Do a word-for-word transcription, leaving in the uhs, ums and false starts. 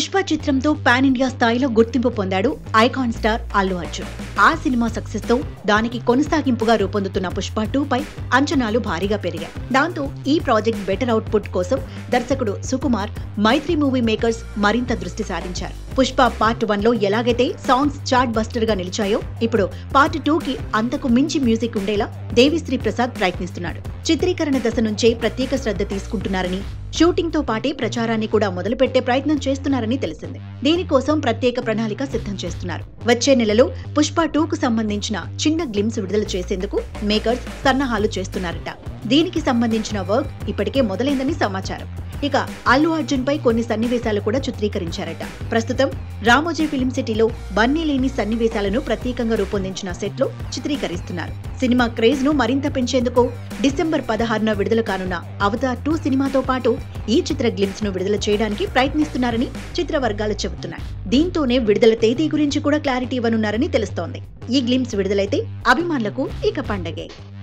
పుష్ప చిత్రంతో pan India స్థాయిలో గుర్తింపు పొందాడు ఐకాన్ స్టార్ అల్లు అర్జున్. ఆ సినిమా సక్సెస్ తో దానికి కొనసాగింపుగా రూపొందుతున్న పుష్ప టూ పై అంచనాలు భారీగా పెరిగాయి. దాంతో ఈ ప్రాజెక్ట్ బెటర్ అవుట్పుట్ కోసం దర్శకుడు సుకుమార్, మైత్రి మూవీ మేకర్స్ మరింత దృష్టి సారించారు. పుష్ప పార్ట్ వన్ లో ఎలాగైతే సాంగ్స్ చార్ట్ బస్టర్ గా నిలిచాయో, ఇప్పుడు పార్ట్ టూ కి అంతకు మించి మ్యూజిక్ ఉండేలా దేవిశ్రీ ప్రసాద్ ప్రయత్నిస్తున్నాడు. చిత్రీకరణ దశ నుంచే ప్రత్యేక శ్రద్ధ తీసుకుంటున్నారని, షూటింగ్ తో పాటే ప్రచారాన్ని కూడా మొదలుపెట్టే ప్రయత్నం చేస్తున్నారని తెలిసింది. దీనికోసం ప్రత్యేక ప్రణాళిక సిద్ధం చేస్తున్నారు. వచ్చే నెలలో పుష్ప టూ కు సంబంధించిన చిన్న గ్లిమ్స్ విడుదల చేసేందుకు మేకర్స్ సన్నాహాలు చేస్తున్నారట. దీనికి సంబంధించిన వర్క్ ఇప్పటికే మొదలైందని సమాచారం. ఇక అల్లు అర్జున్ పై కొన్ని సన్నివేశాలు కూడా చిత్రీకరించారట. ప్రస్తుతం రామోజీ ఫిల్మ్ సిటీలో బన్నీ లేని సన్నివేశాలను ప్రత్యేకంగా రూపొందించిన సెట్ లో చిత్రీకరిస్తున్నారు. సినిమా క్రేజ్ ను మరింత పెంచేందుకు డిసెంబర్ పదహారున విడుదల కానున్న అవతార్ టూ సినిమాతో పాటు ఈ చిత్ర గ్లిమ్స్ ను విడుదల చేయడానికి ప్రయత్నిస్తున్నారని చిత్ర వర్గాలు చెబుతున్నాయి. దీంతోనే విడుదల తేదీ గురించి కూడా క్లారిటీ ఇవ్వనున్నారని తెలుస్తోంది. ఈ గ్లిమ్స్ విడుదలైతే అభిమానులకు ఇక పండగే.